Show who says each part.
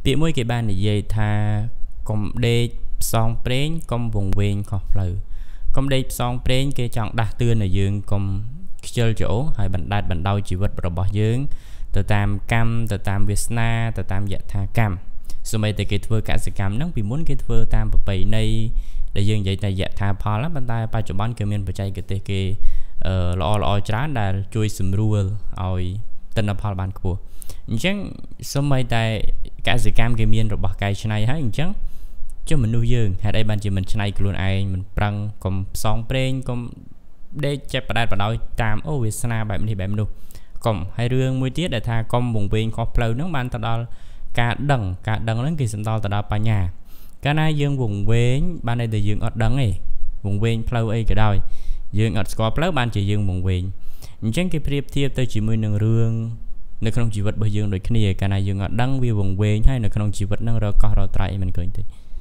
Speaker 1: ពាក្យមួយគេបាននិយាយថាកុំដេកផ្សងព្រេងកុំវង្វេងខុសផ្លូវកុំដេកផ្សងព្រេងគេចង់ដាស់តឿនឲ្យយើងកុំខ្ជិលច្រអូសហើយបណ្ដាច់បណ្ដោយជីវិតរបស់យើងទៅតាមកម្មទៅតាមវាសនាទៅតាមយថាកម្មសូម្បីតែគេធ្វើកសិកម្មហ្នឹងពីមុនគេធ្វើតាមប្រពៃណីដែលយើងនិយាយតែយថាផលប៉ុន្តែបច្ចុប្បន្នគឺមានបច្ចេកទេសគេល្អច្រើនដែលជួយសម្រួលឲ្យទិន្នផលបានខ្ពស់អញ្ចឹងសូម្បីតែកសិកម្មគេមានរបស់កែច្នៃហើយអញ្ចឹងចុះមនុស្សយើងហេតុអីបានជាមិនច្នៃខ្លួនឯងមិនប្រឹងកុំផ្សងព្រេងកុំដេកចិត្តបដែតបដោយតាមអូវាសនាបែបនេះបែបនោះកុំហើយរឿងមួយទៀតដែលថាកុំវង្វេងខុសផ្លូវហ្នឹងបានទៅដល់ការដឹងហ្នឹងគេសំដៅទៅដល់បញ្ញាកាលណាយើងវង្វេងបានតែយើងអត់ដឹងទេវង្វេងផ្លូវអីក៏ដោយយើងអត់ស្គាល់ផ្លូវបានជាយើងវង្វេងអញ្ចឹងគេប្រៀបធៀបទៅជាមួយនឹងរឿងនៅក្នុងជីវិតរបស់យើងដូចគ្នាកាលណាយើងអត់ដឹងវាវង្វេងហើយនៅក្នុងជីវិតហ្នឹងរកកោះរកត្រៃអីមិនឃើញទេ